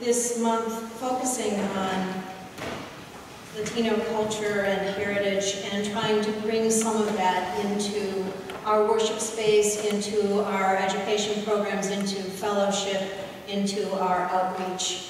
this month focusing on Latino culture and heritage and trying to bring some of that into our worship space, into our education programs, into fellowship, into our outreach.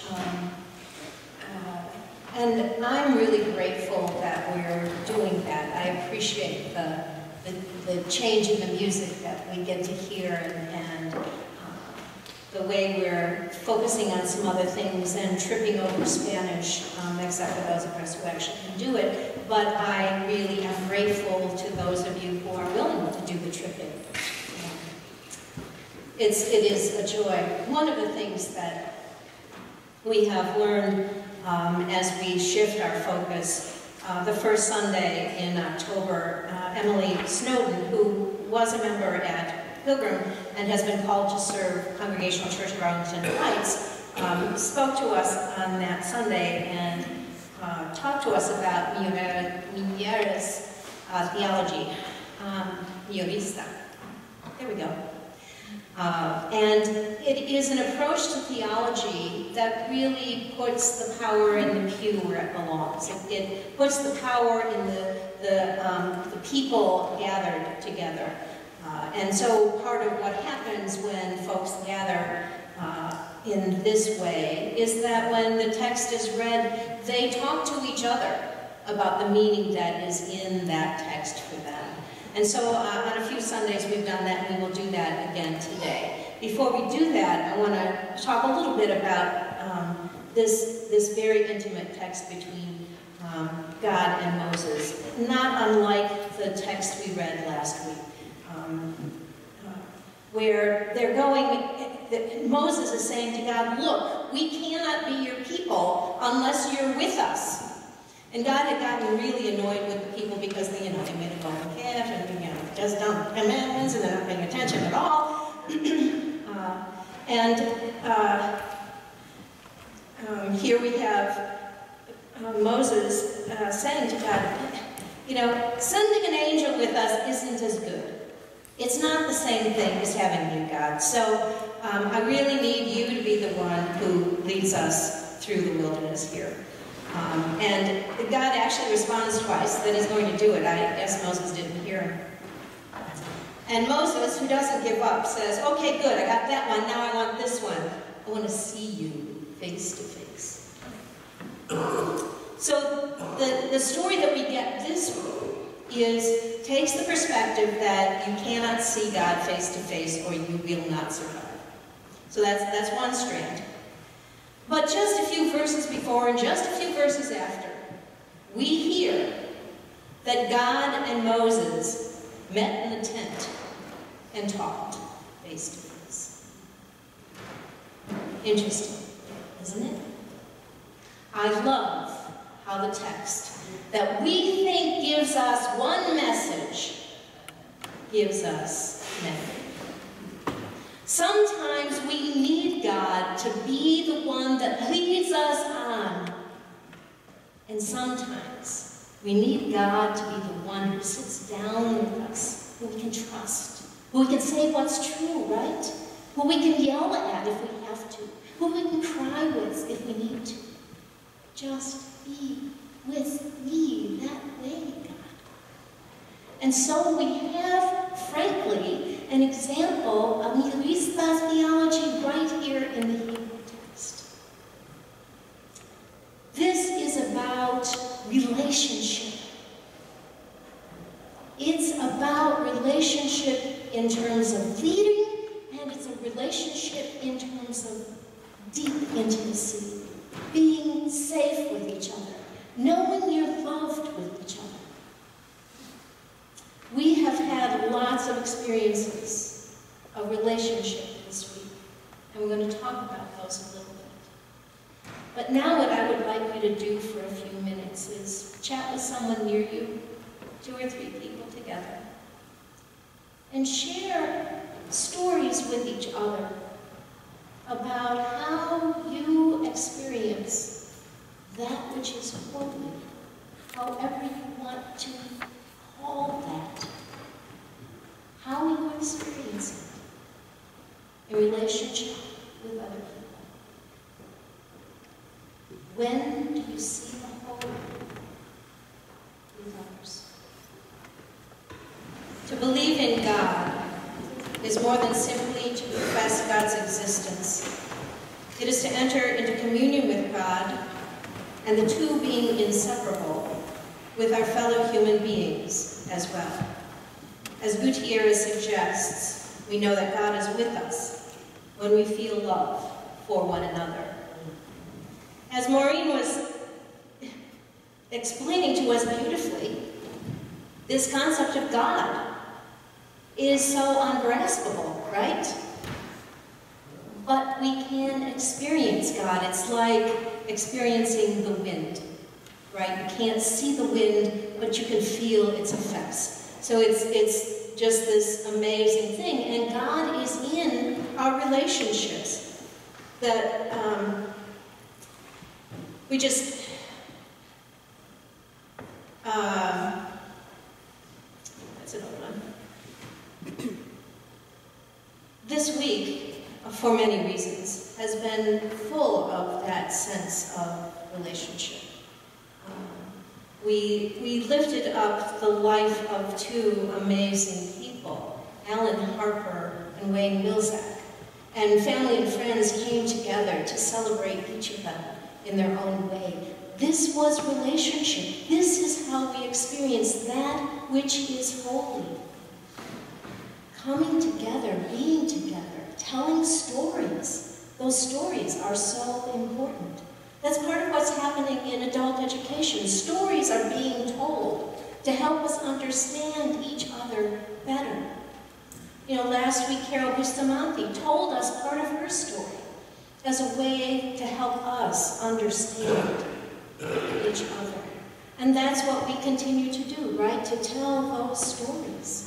And I'm really grateful that we're doing that. I appreciate the change in the music that we get to hear and the way we're focusing on some other things and tripping over Spanish, except for those of us who actually can do it. But I really am grateful to those of you who are willing to do the tripping. It is a joy. One of the things that we have learned as we shift our focus, the first Sunday in October, Emily Snowden, who was a member at Pilgrim and has been called to serve Congregational Church of Arlington Heights, spoke to us on that Sunday and talked to us about Miñeres theology, Miñerista. There we go. And it is an approach to theology that really puts the power in the pew where it belongs. It puts the power in the people gathered together. And so part of what happens when folks gather in this way is that when the text is read, they talk to each other about the meaning that is in that text for them. And so on a few Sundays we've done that, and we will do that again today. Before we do that, I want to talk a little bit about this very intimate text between God and Moses, not unlike the text we read last week. Where they're going, Moses is saying to God, look, we cannot be your people unless you're with us. And God had gotten really annoyed with the people because they made a golden calf and just don't commandments and they're not paying attention at all. Here we have Moses saying to God, sending an angel with us isn't as good. It's not the same thing as having you, God. So I really need you to be the one who leads us through the wilderness here. And God actually responds twice that he's going to do it. I guess Moses didn't hear him. And Moses, who doesn't give up, says, okay, good, I got that one, now I want this one. I want to see you face to face. So the story that we get this week takes the perspective that you cannot see God face to face or you will not survive. So that's one strand. But just a few verses before and just a few verses after, we hear that God and Moses met in the tent and talked face to face. Interesting, isn't it? I love how the text that we think gives us one message gives us many. Sometimes we need God to be the one that leads us on. And sometimes we need God to be the one who sits down with us, who we can trust, who we can say what's true, right? Who we can yell at if we have to, who we can cry with if we need to. Just be with me that way, God. And so we have, frankly, an example of Miñerista theology right here in the Hebrew text. This is about relationship. It's about relationship in terms of leading, and it's a relationship in terms of deep intimacy, being safe with each other, knowing you're loved with each other. We have had lots of experiences of relationship this week, and we're going to talk about those a little bit. But now what I would like you to do for a few minutes is chat with someone near you, 2 or 3 people together, and share stories with each other about how you experience that which is holy, however you want to call that, how you experience it in relationship with other people. To believe in God is more than simply to profess God's existence. It is to enter into communion with God, and the two being inseparable, with our fellow human beings as well. As Gutierrez suggests, we know that God is with us when we feel love for one another. As Maureen was explaining to us beautifully, this concept of God is so ungraspable, right? But we can experience God. It's like experiencing the wind, right? You can't see the wind, but you can feel its effects. So it's just this amazing thing. And God is in our relationships. That we just... that's another one. This week, for many reasons, has been full of that sense of relationship. We lifted up the life of two amazing people, Alan Harper and Wayne Milzak, and family and friends came together to celebrate each of them in their own way. This was relationship. This is how we experience that which is holy. Coming together, being together, telling stories. Those stories are so important. That's part of what's happening in adult education. Stories are being told to help us understand each other better. You know, last week Carol Bustamante told us part of her story as a way to help us understand each other. And that's what we continue to do, right? To tell those stories.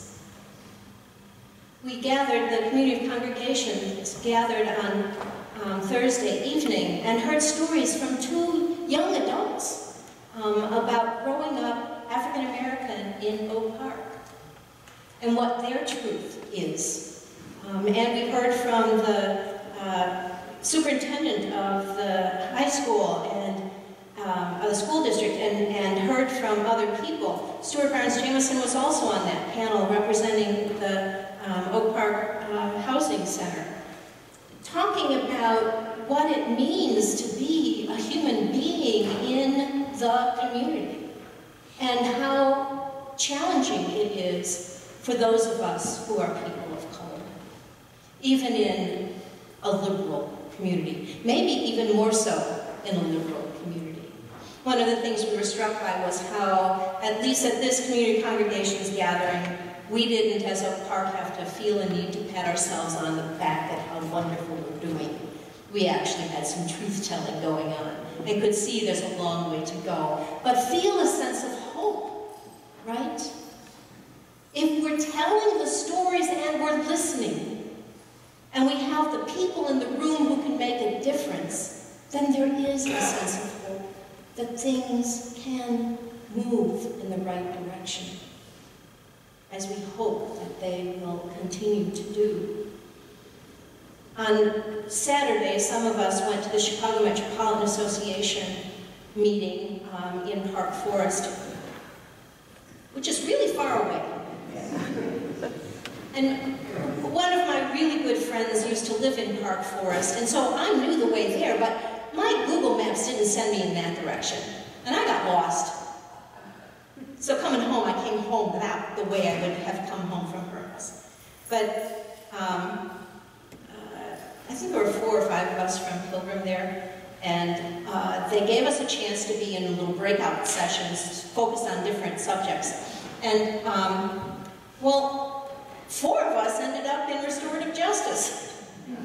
We gathered, the community of congregations gathered on Thursday evening and heard stories from two young adults about growing up African American in Oak Park and what their truth is. And we heard from the superintendent of the high school and of the school district and heard from other people. Stuart Barnes Jameson was also on that panel representing the Oak Park Housing Center, talking about what it means to be a human being in the community and how challenging it is for those of us who are people of color, even in a liberal community, maybe even more so in a liberal community. One of the things we were struck by was how, at least at this community congregations gathering, we didn't, as Oak Park, have to feel a need to pat ourselves on the back at how wonderful we're doing. We actually had some truth-telling going on and could see there's a long way to go, but feel a sense of hope, right? If we're telling the stories and we're listening, and we have the people in the room who can make a difference, then there is a sense of hope that things can move in the right direction, as we hope that they will continue to do. On Saturday, some of us went to the Chicago Metropolitan Association meeting in Park Forest, which is really far away. And one of my really good friends used to live in Park Forest, and so I knew the way there, but my Google Maps didn't send me in that direction, and I got lost. So coming home, I came home without the way I would have come home from her house. But I think there were 4 or 5 of us from Pilgrim there, and they gave us a chance to be in little breakout sessions focused on different subjects. And, well, 4 of us ended up in restorative justice.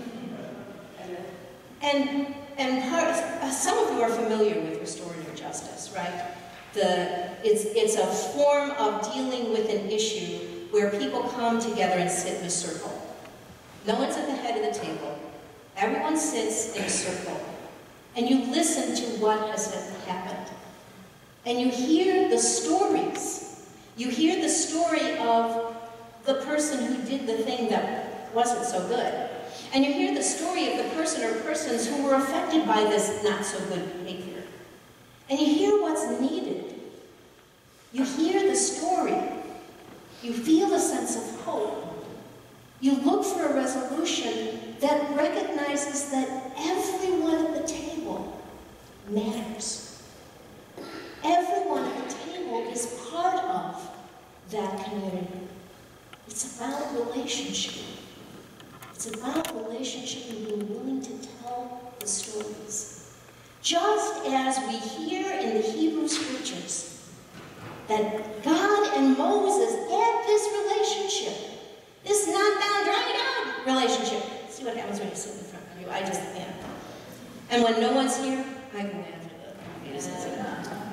And some of you are familiar with restorative justice, right? It's a form of dealing with an issue where people come together and sit in a circle. No one's at the head of the table. Everyone sits in a circle. And you listen to what has happened. And you hear the stories. You hear the story of the person who did the thing that wasn't so good. And you hear the story of the person or persons who were affected by this not so good behavior. And you hear what's needed. You hear the story. You feel a sense of hope. You look for a resolution that recognizes that everyone at the table matters. Everyone at the table is part of that community. It's about relationship. It's about relationship and being willing to tell the stories. Just as we hear in the Hebrew Scriptures that God and Moses had this relationship, this knock-down, drag-it-out relationship. See what happens when you sit in front of you? I just can't. And when no one's here, I go after them.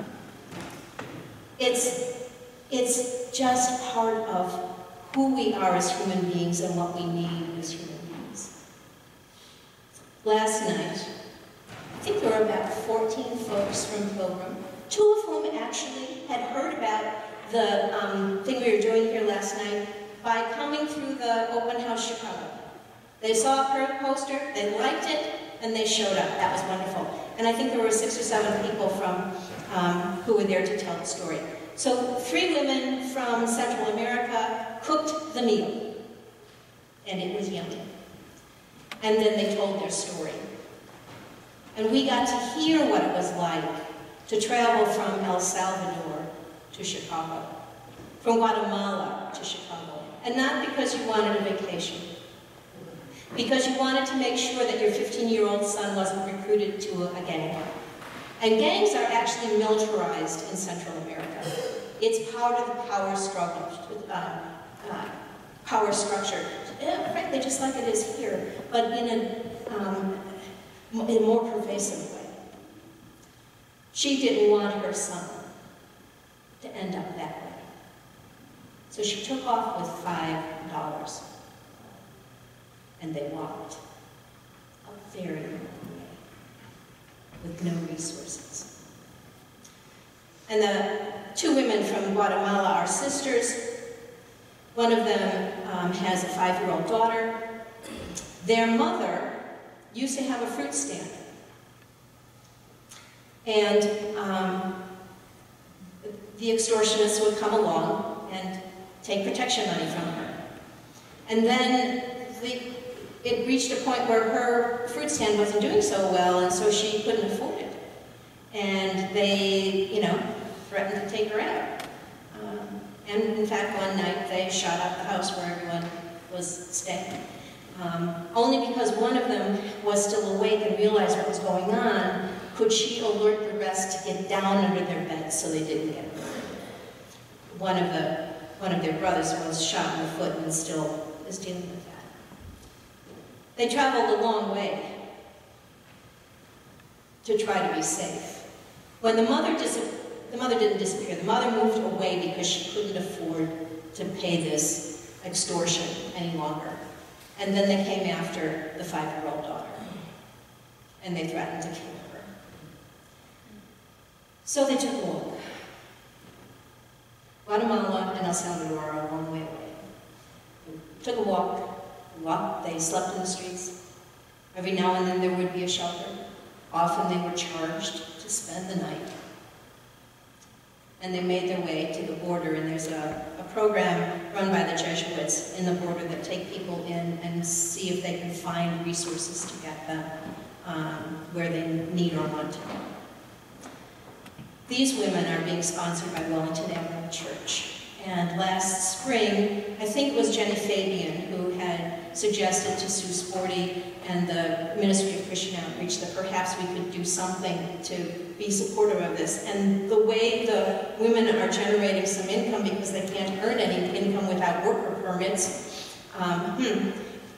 It's just part of who we are as human beings and what we need as human beings. Last night, I think there were about 14 folks from Pilgrim, 2 of whom actually had heard about the thing we were doing here last night by coming through the Open House Chicago. They saw a poster, they liked it, and they showed up. That was wonderful. And I think there were 6 or 7 people from who were there to tell the story. So 3 women from Central America cooked the meal, and it was yummy. And then they told their story. And we got to hear what it was like to travel from El Salvador to Chicago, from Guatemala to Chicago. And not because you wanted a vacation, because you wanted to make sure that your 15-year-old son wasn't recruited to a gang. And gangs are actually militarized in Central America. It's part of the power struggle, power structure. Frankly, just like it is here, but in a more pervasive way. She didn't want her son to end up that way. So she took off with $5. And they walked a very long way with no resources. And the 2 women from Guatemala are sisters. One of them has a 5-year-old daughter. Their mother used to have a fruit stand. And the extortionists would come along and take protection money from her. And then it reached a point where her fruit stand wasn't doing so well, and so she couldn't afford it. And they, threatened to take her out. And in fact, one night they shot up the house where everyone was staying. Only because one of them was still awake and realized what was going on, could she alert the rest to get down under their beds so they didn't get murdered. One of their brothers was shot in the foot and still is dealing with that. They traveled a long way to try to be safe. When the mother didn't disappear. The mother moved away because she couldn't afford to pay this extortion any longer. And then they came after the 5-year-old daughter. And they threatened to kill her. So they took a walk. Guatemala and El Salvador are a long way away. They took a walk. They slept in the streets. Every now and then there would be a shelter. Often they were charged to spend the night. And they made their way to the border, and there's a program run by the Jesuits in the border that take people in and see if they can find resources to get them where they need or want to go. These women are being sponsored by Wellington Avenue Church. And last spring, I think it was Jenny Fabian who had suggested to Sue Sporty and the Ministry of Christian Outreach that perhaps we could do something to be supportive of this. And the way the women are generating some income, because they can't earn any income without worker permits, and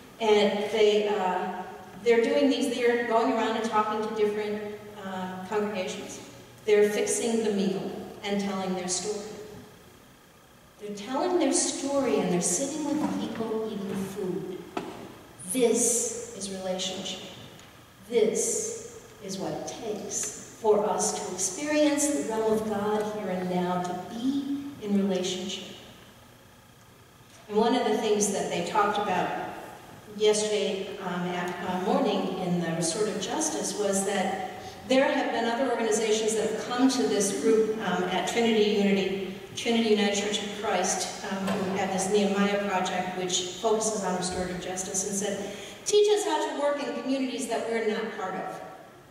they're doing these, they're going around and talking to different congregations. They're fixing the meal and telling their story. They're telling their story and they're sitting with people eating food. This is relationship. This is what it takes for us to experience the realm of God here and now, to be in relationship. And one of the things that they talked about yesterday morning in the Restorative Justice was that there have been other organizations that have come to this group at Trinity Unity Trinity United Church of Christ, who had this Nehemiah project, which focuses on restorative justice, and said, teach us how to work in communities that we're not part of.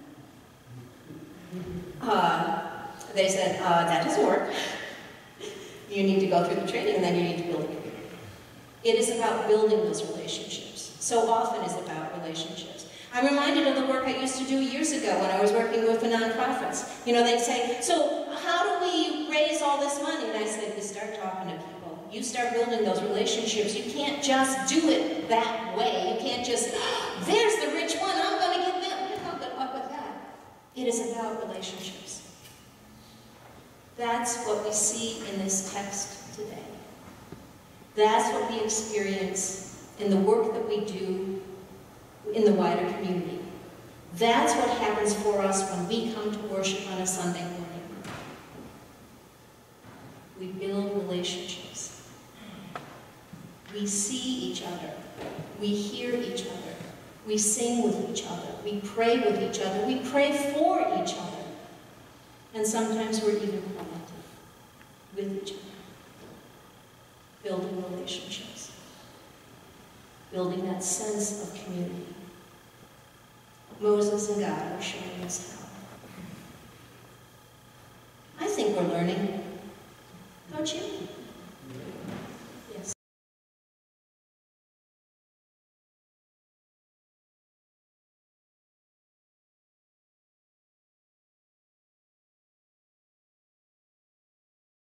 They said, that doesn't work. You need to go through the training, and then you need to build a community. It is about building those relationships. So often it's about relationships. I'm reminded of the work I used to do years ago when I was working with the nonprofits. You know, they'd say, so how do we raise all this money? And I said, you start talking to people. You start building those relationships. You can't just do it that way. You can't just, there's the rich one, I'm going to get them. You're not good luck with that. It is about relationships. That's what we see in this text today. That's what we experience in the work that we do in the wider community. That's what happens for us when we come to worship on a Sunday morning. We build relationships. We see each other. We hear each other. We sing with each other. We pray with each other. We pray for each other. And sometimes we're even romantic with each other. Building relationships. Building that sense of community. Moses and God are showing us how. I think we're learning